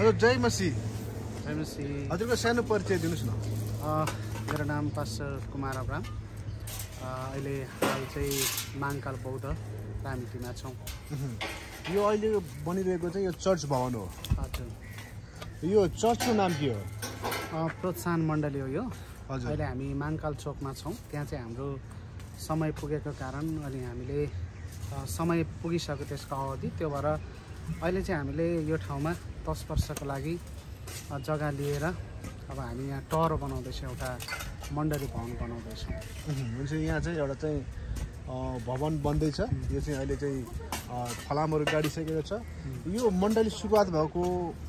हजुर जय मसी। हजुरको सानो परिचय दिनुस् न। मेरो नाम पास्टर कुमार अब्राहम। अहिले हाल चाहिँ माङकाल बौद्ध रामितीमा छौँ। यो अहिले बनिरहेको चाहिँ यो चर्च भवन हो। हजुर। यो चर्चको नाम के हो? प्रोत्साहन मण्डली हो यो। हजुर। अहिले हामी माङकाल चोकमा छौँ। त्यहाँ चाहिँ हाम्रो समय पुगेको कारण अनि हामीले समय पुगिसक्यो त्यसको अवधि, त्यो भएर अहिले चाहिँ हामीले यो ठाउँमा 10 वर्षको लागि जग्गा लिएर अब हामी यहाँ टहरो बनाउँदैछौँ, एउटा मण्डली भवन बनाउँदैछौँ। हुन्छ। यहाँ चाहिँ एउटा चाहिँ भवन बन्दैछ। यो चाहिँ अहिले चाहिँ फलामहरू गाडिसकेको छ। यो मण्डली सुरुवात भएको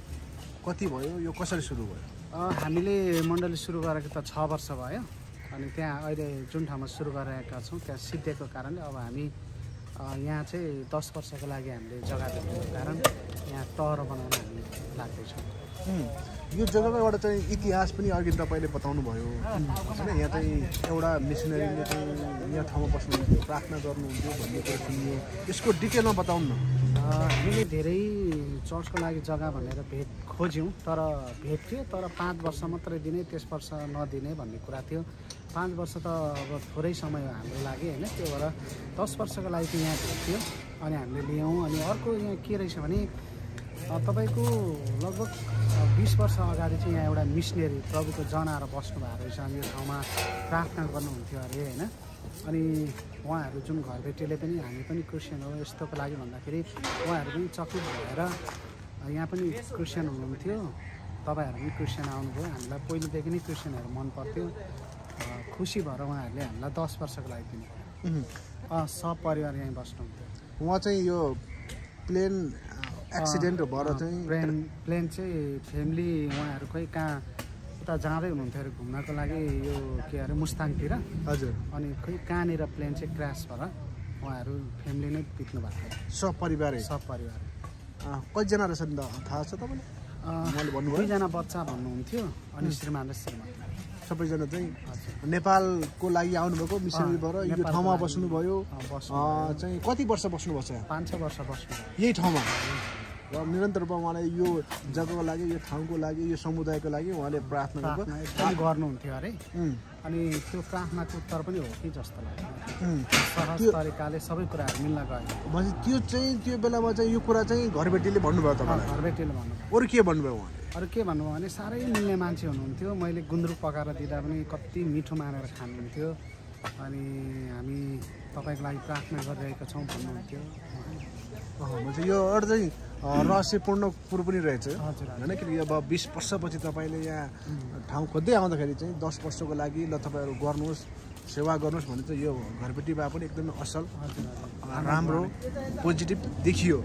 कति भयो? यो कसरी सुरु भयो? हामीले मण्डली सुरु गरेको त 6 वर्ष भयो। अनि त्यहाँ अहिले जुन ठाउँमा सुरु गरिरहेका छौँ त्यहाँ सिद्धिएको कारणले अब हामी यहाँ चाहिँ 10 वर्षको लागि हामीले जग्गा दिएको कारण यहाँ टहरो बनाउन हामी लाग्दैछौँ। यो जग्गाको एउटा चाहिँ इतिहास पनि अघि तपाईँले बताउनु भयो होइन? यहाँ चाहिँ एउटा मिसनरीले चाहिँ यहाँ ठाउँमा बस्नुहुन्थ्यो, प्रार्थना गर्नुहुन्थ्यो भन्ने कुरो सुनियो। यसको डिटेलमा बताउनु न। हामीले धेरै चर्चको लागि जग्गा भनेर खोज्यौँ, तर भेट्थ्यो, तर 5 वर्ष मात्रै दिने, त्यस वर्ष नदिने भन्ने कुरा थियो। 5 वर्ष त अब थोरै समय हो हाम्रो लागि होइन। त्यो भएर 10 वर्षको लागि चाहिँ यहाँ भेट्थ्यो अनि हामीले लियौँ। अनि अर्को यहाँ के रहेछ भने तपाईँको लगभग 20 वर्ष अगाडि चाहिँ यहाँ एउटा मिसनरी प्रभुको जन आएर बस्नु भएको रहेछ। अनि यो ठाउँमा प्रार्थना गर्नुहुन्थ्यो अरे होइन। अनि उहाँहरू जुन घरबेटीले पनि हामी पनि क्रिस्चियन हो यस्तोको लागि भन्दाखेरि उहाँहरू पनि चकित भएर यहाँ पनि क्रिस्चियन हुनुहुन्थ्यो, तपाईँहरू पनि क्रिस्चियन आउनुभयो, हामीलाई पहिलेदेखि नै क्रिस्चियनहरू मन पर्थ्यो। खुसी भएर उहाँहरूले हामीलाई 10 वर्षको लागि दिनुभयो। सपरिवार यहीँ बस्नुहुन्थ्यो। उहाँ चाहिँ यो प्लेन एक्सिडेन्ट भएर चाहिँ प्लेन चाहिँ फ्यामिली उहाँहरू खोइ कहाँ उता जाँदै हुनुहुन्थ्यो अरे घुम्नको लागि, यो के अरे मुस्ताङतिर। हजुर। अनि खोइ कहाँनिर प्लेन चाहिँ क्रास भएर उहाँहरू फ्यामिली नै बित्नु भएको थियो। सपरिवारै? सपरिवार। कतिजना रहेछन् त थाहा छ तपाईँले? मैले भन्नुभयो 2 जना बच्चा भन्नुहुन्थ्यो अनि श्रीमान र श्रीमती सबैजना चाहिँ नेपालको लागि आउनुभएको मिसनरीबाट यो ठाउँमा बस्नुभयो। चाहिँ कति वर्ष बस्नुभएको छ? 5-6 वर्ष बस्नु यही ठाउँमा र निरन्तर रूपमा उहाँले यो जग्गाको लागि, यो ठाउँको लागि, यो समुदायको लागि उहाँले प्रार्थना गर्नुहुन्थ्यो अरे। अनि त्यो प्रार्थनाको उत्तर पनि हो कि जस्तो लाग्यो। सहज तरिकाले सबै कुराहरू मिल्न गयो। भने त्यो चाहिँ त्यो बेलामा चाहिँ यो कुरा चाहिँ घरबेटीले भन्नुभयो तपाईँलाई? घरबेटीले भन्नुभयो। अरू के भन्नुभयो उहाँले? अरू के भन्नुभयो भने साह्रै मिल्ने मान्छे हुनुहुन्थ्यो। मैले गुन्द्रुक पकाएर दिँदा पनि कति मिठो मानेर खानुहुन्थ्यो। अनि हामी तपाईँको लागि प्रार्थना गरिरहेका छौँ भन्नुहुन्थ्यो। म्हणजे यो एउटा चाहिँ रहस्यपूर्ण कुरो पनि रहेछ होइन। किनकि अब 20 वर्षपछि तपाईँले यहाँ ठाउँ खोज्दै आउँदाखेरि चाहिँ 10 वर्षको लागि ल तपाईँहरू गर्नुहोस्, सेवा गर्नुहोस् भने चाहिँ यो घरबेटी भए पनि एकदमै असल, राम्रो, पोजिटिभ देखियो।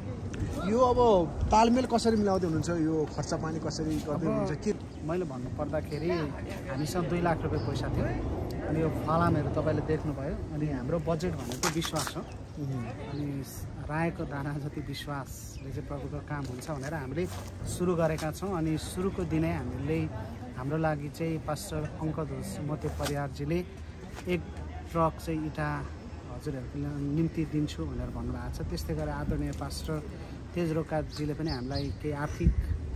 यो अब तालमेल कसरी मिलाउँदै हुनुहुन्छ? यो खर्च पानी कसरी गर्दै हुनुहुन्छ? के मैले भन्नुपर्दाखेरि हामीसँग 2 लाख रुपियाँ पैसा थियो। अनि यो फलामहरू तपाईँले देख्नुभयो। अनि हाम्रो बजेट भनेको विश्वास हो। अनि रायोको दाना जति विश्वासले चाहिँ प्रभुको काम हुन्छ भनेर हामीले सुरु गरेका छौँ। अनि सुरुको दिनै हामीले हाम्रो लागि चाहिँ पास्टर अङ्कधोज मोते परिवारजीले 1 ट्रक चाहिँ इँटा हजुरहरूको निम्ति दिन्छु भनेर भन्नुभएको छ। त्यस्तै गरेर आदरणीय पास्टर तेजरोकाजीले पनि हामीलाई केही आर्थिक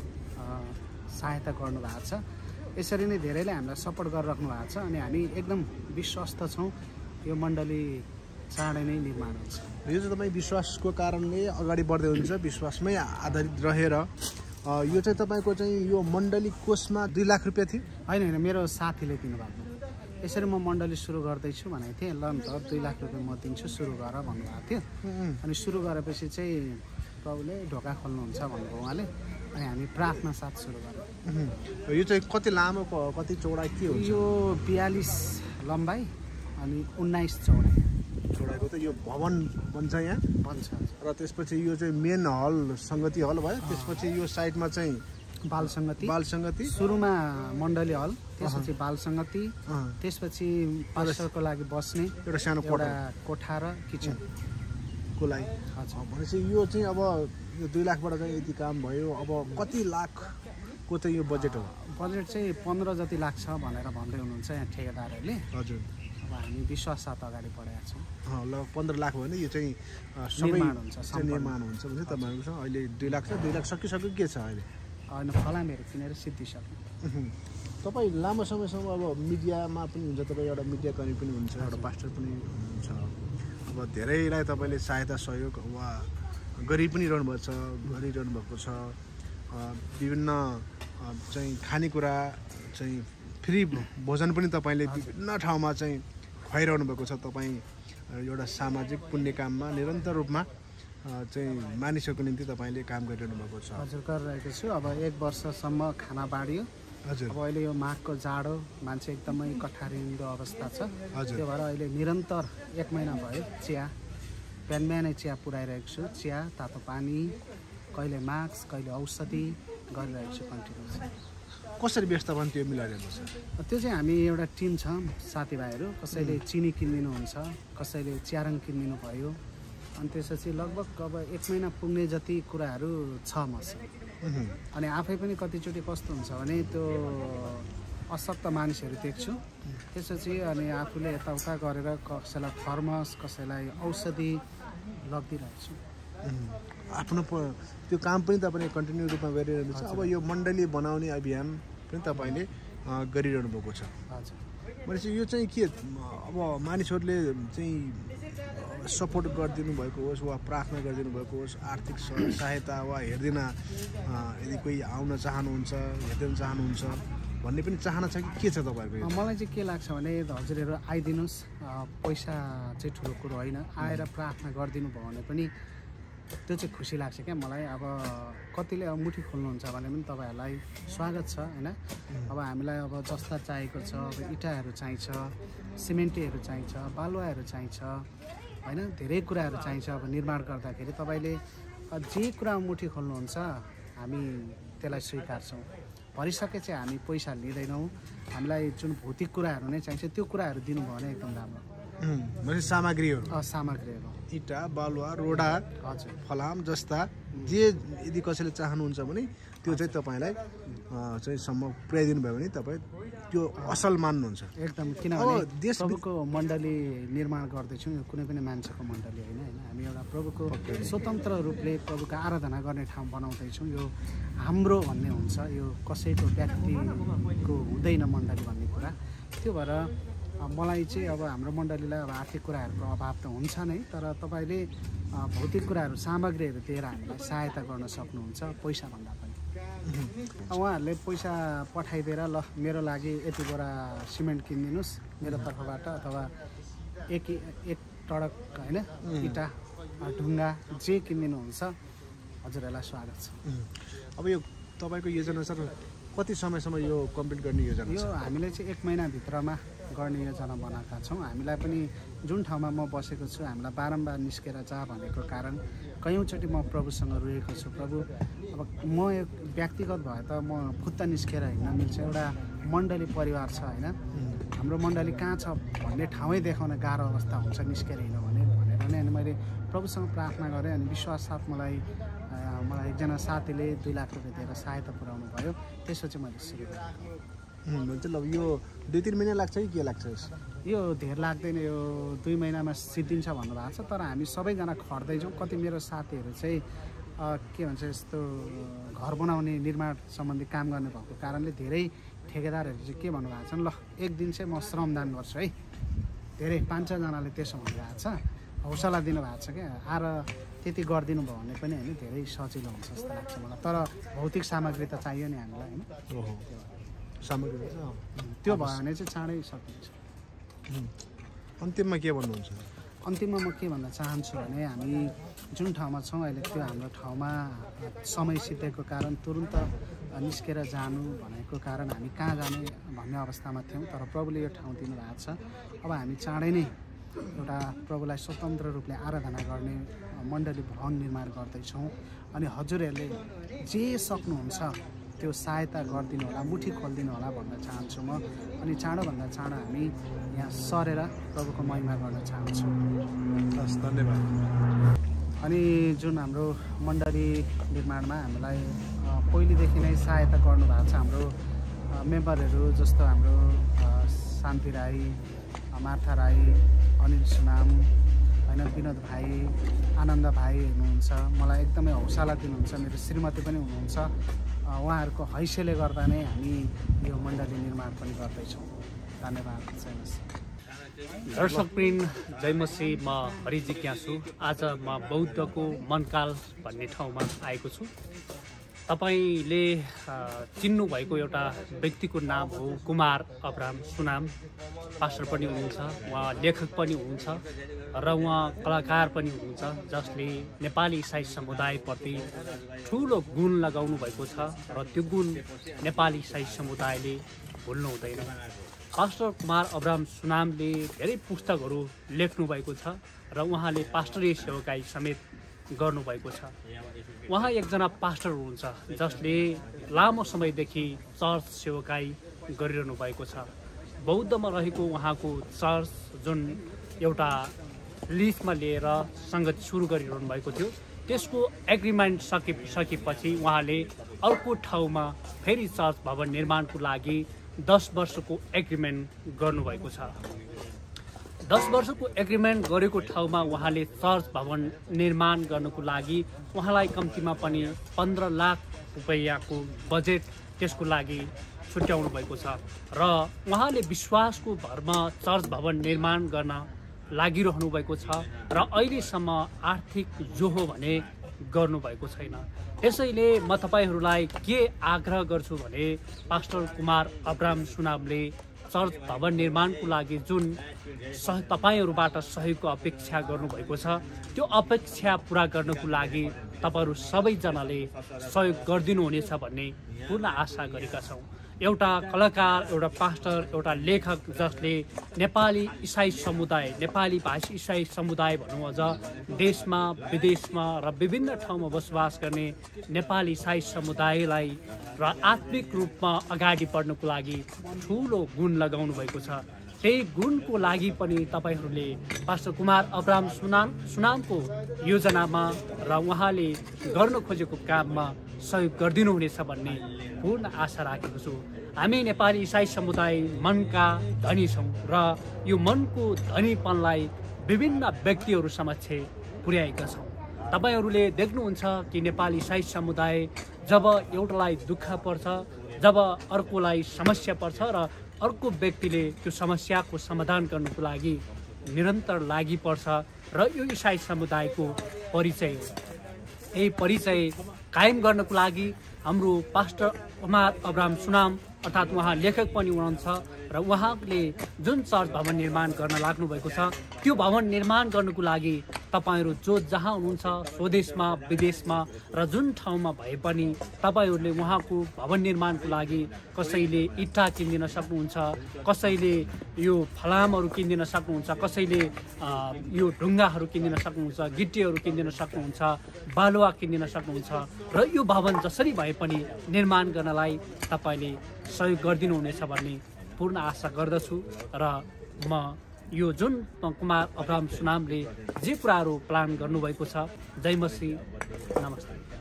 सहायता गर्नुभएको छ। यसरी नै धेरैले हामीलाई सपोर्ट गरिराख्नु भएको छ। अनि हामी एकदम विश्वस्त छौँ यो मण्डली चाँडै नै निर्माण हुन्छ। यो चाहिँ तपाईँ विश्वासको कारणले अगाडि बढ्दै हुनुहुन्छ, विश्वासमै आधारित रहेर। यो चाहिँ तपाईँको चाहिँ यो मण्डली कोषमा 2 लाख रुपियाँ थियो? होइन, मेरो साथीले दिनुभएको। यसरी म मण्डली सुरु गर्दैछु भनेको थिएँ। ल त 2 लाख रुपियाँ म दिन्छु, सुरु गर भन्नुभएको थियो। अनि सुरु गरेपछि चाहिँ प्रभुले ढोका खोल्नुहुन्छ भन्नुभयो उहाँले। अनि हामी प्रार्थना साथ सुरु गऱ्यौँ। यो चाहिँ कति लामो, कति चौडाइ के हुन्छ? यो 42 लम्बाइ अनि 19 चौडाइ। चौडाइको त यो भवन बन्छ यहाँ बन्छ। र त्यसपछि यो चाहिँ मेन हल सङ्गति हल भयो। त्यसपछि यो साइडमा चाहिँ बाल सङ्गति सुरुमा मण्डली हल, त्यसपछि बाल सङ्गति, त्यसपछि पास्टरको लागि बस्ने एउटा सानो कोठा र किचन को लागि। भनेपछि यो चाहिँ अब यो 2 लाखबाट चाहिँ यति काम भयो। अब कति लाखको चाहिँ यो बजेट हो? बजेट चाहिँ 15 जति लाग्छ भनेर भन्दै हुनुहुन्छ यहाँ ठेकेदारहरूले। हजुर। अब हामी विश्वास साथ अगाडि बढेका छौँ। ल 15 लाख हो भने यो चाहिँ निर्माण हुन्छ भने तपाईँहरूकोसँग अहिले 2 लाख छ। 2 लाख सकिसक्यो के छ अहिले? होइन फलामहरू किनेर सिद्धिसक्यौँ। तपाईँ लामो समयसम्म अब मिडियामा पनि हुन्छ, तपाईँ एउटा मिडिया कर्मी पनि हुन्छ, एउटा पास्टर पनि हुनुहुन्छ। अब धेरैलाई तपाईँले सहायता सहयोग वा गरिरहनु भएको छ। विभिन्न चाहिँ खानेकुरा चाहिँ फ्री भोजन पनि तपाईँले विभिन्न ठाउँमा चाहिँ खुवाइरहनु भएको छ। तपाईँ एउटा सामाजिक पुण्य काममा निरन्तर रूपमा चाहिँ मानिसहरूको निम्ति तपाईँले काम गरिरहनु भएको छ। हजुर, गरिरहेको छु। अब 1 वर्षसम्म खाना बाँडियो। हजुर। अब अहिले यो माघको जाडो मान्छे एकदमै कठारिँदो अवस्था छ। हजुर। त्यो भएर अहिले निरन्तर 1 महिना भयो चिया बिहानै चिया पुऱ्याइरहेको छु। चिया, तातो पानी, कहिले मास्क, कहिले औषधि गरिरहेको छु कन्टिन्युस। कसरी व्यवस्थापन त्यो मिलाइरहेको छ? त्यो चाहिँ हामी एउटा टिम छ साथीभाइहरू। कसैले चिनी किनिदिनुहुन्छ, कसैले च्यारङ किनिदिनु भयो। अनि त्यसपछि लगभग अब 1 महिना पुग्ने जति कुराहरू छ मसँग। अनि आफै पनि कतिचोटि कस्तो हुन्छ भने त्यो अशक्त मानिसहरू देख्छु। त्यसपछि अनि आफूले यताउता गरेर कसैलाई थर्मस, कसैलाई औषधि लगिदिरहेको छु। आफ्नो त्यो काम पनि तपाईँले कन्टिन्यू रूपमा गरिरहनु छ। अब यो मण्डली बनाउने अभियान पनि तपाईँले गरिरहनु भएको छ। हजुर। भनेपछि यो चाहिँ के अब मानिसहरूले चाहिँ सपोर्ट गरिदिनु भएको होस् वा प्रार्थना गरिदिनु भएको होस्, आर्थिक सहायता वा हेरिदिन यदि कोही आउन चाहनुहुन्छ, हेरिदिन चाहनुहुन्छ भन्ने पनि चाहना छ कि के छ तपाईँहरूको? मलाई चाहिँ के लाग्छ भने हजुरहरू आइदिनुहोस्, पैसा चाहिँ ठुलो कुरो होइन। आएर प्रार्थना गरिदिनु भयो भने पनि त्यो चाहिँ खुसी लाग्छ क्या मलाई। अब कतिले अब मुठी खोल्नुहुन्छ भने पनि तपाईँहरूलाई स्वागत छ होइन। अब हामीलाई अब जस्ता चाहिएको छ, अब इँटाहरू चाहिन्छ, सिमेन्टीहरू चाहिन्छ, बालुवाहरू चाहिन्छ होइन, धेरै कुराहरू चाहिन्छ। अब निर्माण गर्दाखेरि तपाईँले जे कुरा मुठी खोल्नुहुन्छ हामी त्यसलाई स्वीकार्छौँ। भरिसके चाहिँ हामी पैसा लिँदैनौँ। हामीलाई जुन भौतिक कुराहरू नै चाहिन्छ त्यो कुराहरू दिनुभयो भने एकदम राम्रो। सामग्रीहरू इँटा, बालुवा, रोडा, हजुर, फलाम जस्ता जे यदि कसैले चाहनुहुन्छ भने त्यो चाहिँ तपाईँलाई चाहिँ सम्म पुर्याइदिनु भयो भने तपाईँ त्यो असल मान्नुहुन्छ एकदम। किनभने प्रभुको मण्डली निर्माण गर्दैछौँ, यो कुनै पनि मान्छेको मण्डली होइन होइन। हामी एउटा प्रभुको स्वतन्त्र रूपले प्रभुको आराधना गर्ने ठाउँ बनाउँदैछौँ। यो हाम्रो भन्ने हुन्छ, यो कसैको व्यक्तिको हुँदैन मण्डली भन्ने कुरा। त्यो भएर मलाई चाहिँ अब हाम्रो मण्डलीलाई अब आर्थिक कुराहरूको अभाव त हुन्छ नै, तर तपाईँले भौतिक कुराहरू, सामग्रीहरू दिएर हामीलाई सहायता गर्न सक्नुहुन्छ पैसाभन्दा पनि। उहाँहरूले पैसा पठाइदिएर ल मेरो लागि यति बोरा सिमेन्ट किनिदिनुहोस् मेरो तर्फबाट, अथवा एक टडक होइन इँटा, ढुङ्गा जे किनिदिनुहुन्छ हजुरहरूलाई स्वागत छ। अब यो तपाईँको योजना सर कति समयसम्म यो कम्प्लिट गर्ने योजना छ? यो हामीले चाहिँ 1 महिनाभित्रमा गर्ने योजना बनाएका छौँ। हामीलाई पनि जुन ठाउँमा म बसेको छु हामीलाई बारम्बार निस्केर जा भनेको कारण कयौँचोटि म प्रभुसँग रोएको छु। प्रभु अब म एक व्यक्तिगत भए त म खुट्टा निस्केर हिँड्न मिल्छ, एउटा मण्डली परिवार छ होइन। हाम्रो मण्डली कहाँ छ भन्ने ठाउँै देखाउन गाह्रो अवस्था हुन्छ निस्केर हिँड्यो भनेर नै। अनि मैले प्रभुसँग प्रार्थना गरेँ। अनि विश्वाससाथ मलाई एकजना साथीले 2 लाख रुपियाँ दिएर सहायता पुर्याउनु भयो। त्यसपछि मैले सुरु गरेँ। मतलब यो 2-3 महिना लाग्छ कि के लाग्छ? यो धेर लाग्दैन, यो 2 महिनामा सिद्धिन्छ भन्नुभएको छ। तर हामी सबैजना खट्दैछौँ। कति मेरो साथीहरू चाहिँ के भन्छ यस्तो घर बनाउने निर्माण सम्बन्धी काम गर्ने भएको कारणले धेरै ठेकेदारहरू चाहिँ के भन्नुभएको छ, ल एक दिन चाहिँ म श्रमदान गर्छु है। धेरै 5-6 जनाले त्यसो भन्नुभएको छ, हौसला दिनुभएको छ क्या। आएर त्यति गरिदिनु भयो भने पनि होइन धेरै सजिलो हुन्छ जस्तो लाग्छ मलाई। तर भौतिक सामग्री त चाहियो नि हामीलाई होइन। सामग्री त्यो भयो भने चाहिँ चाँडै सकिन्छ। अन्तिममा के भन्नुहुन्छ? अन्तिममा म के भन्न चाहन्छु भने हामी जुन ठाउँमा छौँ अहिले त्यो हाम्रो ठाउँमा समय सिद्धेको कारण तुरुन्त निस्केर जानु भनेको कारण हामी कहाँ जाने भन्ने अवस्थामा थियौँ। तर प्रभुले यो ठाउँ दिनुभएको छ। अब हामी चाँडै नै एउटा प्रभुलाई स्वतन्त्र रूपले आराधना गर्ने मण्डली भवन निर्माण गर्दैछौँ। अनि हजुरहरूले जे सक्नुहुन्छ त्यो सहायता गरिदिनु होला, मुठी खोलिदिनु होला भन्न चाहन्छु म। अनि चाँडोभन्दा चाँडो हामी यहाँ सरेर प्रभुको महिमा गर्न चाहन्छौँ। हस्, धन्यवाद। अनि जुन हाम्रो मण्डली निर्माणमा हामीलाई पहिलेदेखि नै सहायता गर्नुभएको छ हाम्रो मेम्बरहरू, जस्तो हाम्रो शान्ति राई, मार्था राई, अनिल सुनाम होइन विनोद भाइ आनन्द भाइ हुनुहुन्छ मलाई एकदमै हौसला दिनुहुन्छ मेरो श्रीमती पनि हुनुहुन्छ उहाँहरूको हैसियतले गर्दा नै हामी यो मण्डली निर्माण पनि गर्दैछौँ धन्यवाद दर्शकवृन्द जय मसी म हरि जिज्ञासु आज म बौद्धको मनकाल भन्ने ठाउँमा आएको छु तपाईले चिन्नु भएको एउटा व्यक्तिको नाम हो कुमार अब्राहम सुनाम पास्टर पनि हुनुहुन्छ उहाँ लेखक पनि हुनुहुन्छ र उहाँ कलाकार पनि हुनुहुन्छ जसले नेपाली इसाई समुदायप्रति ठुलो गुण लगाउनु भएको छ र त्यो गुण नेपाली इसाई समुदायले भुल्नु हुँदैन पास्टर कुमार अब्राहम सुनामले धेरै पुस्तकहरू लेख्नु भएको छ र उहाँले पास्टरीय सेवाकाई समेत गर्नुभएको छ उहाँ एकजना पास्टर हुनुहुन्छ जसले लामो समयदेखि चर्च सेवाकाई गरिरहनु भएको छ बौद्धमा रहेको उहाँको चर्च जुन एउटा लिजमा लिएर सङ्गत सुरु गरिरहनु भएको थियो त्यसको एग्रिमेन्ट सकेपछि उहाँले अर्को ठाउँमा फेरि चर्च भवन निर्माणको लागि 10 वर्षको एग्रिमेन्ट गर्नुभएको छ 10 वर्षको एग्रिमेन्ट गरेको ठाउँमा उहाँले चर्च भवन निर्माण गर्नको लागि उहाँलाई कम्तीमा पनि 15 लाख रुपैयाँको बजेट त्यसको लागि छुट्याउनु भएको छ र उहाँले विश्वासको भरमा चर्च भवन निर्माण गर्न लागिरहनु भएको छ र अहिलेसम्म आर्थिक जो हो भने गर्नुभएको छैन यसैले म तपाईहरूलाई के आग्रह गर्छु भने पास्टर कुमार अब्राहम सुनामले चर्च भवन निर्माणको लागि जुन तपाईहरूबाट सहयोगको अपेक्षा गर्नुभएको छ त्यो अपेक्षा पुरा गर्नको लागि तपाईहरू सबैजनाले सहयोग गरिदिनुहुनेछ भन्ने पूर्ण आशा गरेका छौँ एउटा कलाकार एउटा पास्टर एउटा लेखक जसले नेपाली इसाई समुदाय नेपाली भाषी इसाई समुदाय भनौँ अझ देशमा विदेशमा र विभिन्न ठाउँमा बसोबास गर्ने नेपाली इसाई समुदायलाई र आत्मिक रूपमा अगाडि बढ्नको लागि ठुलो गुण लगाउनु भएको छ त्यही गुणको लागि पनि तपाईहरूले पास्टर कुमार अब्राहम सुनामको योजनामा र उहाँले गर्न खोजेको काममा सहयोग गरिदिनुहुनेछ भन्ने पूर्ण आशा राखेको छु हामी नेपाली इसाई समुदाय मनका धनी छौँ र यो मनको धनीपनलाई विभिन्न व्यक्तिहरू समक्ष पुर्याएका छौँ तपाईहरूले देख्नुहुन्छ कि नेपाली इसाई समुदाय जब एउटालाई दुःख पर्छ जब अर्कोलाई समस्या पर्छ र अर्को व्यक्तिले त्यो समस्याको समाधान गर्नको लागि निरन्तर लागि पर्छ र यो इसाई समुदायको परिचय हो यही परिचय कायम गर्नको लागि हाम्रो पास्टर कुमार अब्राहम सुनाम अर्थात् उहाँ लेखक पनि हुनुहुन्छ र उहाँले जुन चर्च भवन निर्माण गर्न लाग्नु भएको छ त्यो भवन निर्माण गर्नको लागि तपाईहरू जो जहाँ हुनुहुन्छ स्वदेशमा विदेशमा र जुन ठाउँमा भए पनि तपाईहरूले उहाँको भवन निर्माणको लागि कसैले इट्टा किनिदिन सक्नुहुन्छ कसैले यो फलामहरू किनिदिन सक्नुहुन्छ कसैले यो ढुङ्गाहरू किनिदिन सक्नुहुन्छ गिट्टीहरू किनिदिन सक्नुहुन्छ बालुवा किनिदिन सक्नुहुन्छ र यो भवन जसरी भए पनि निर्माण गर्नलाई तपाईले सहयोग गरिदिनुहुनेछ भन्ने पूर्ण आशा गर्दछु र म यो जुन कुमार अब्राहम सुनामले जे कुराहरू प्लान गर्नुभएको छ जय मसी नमस्ते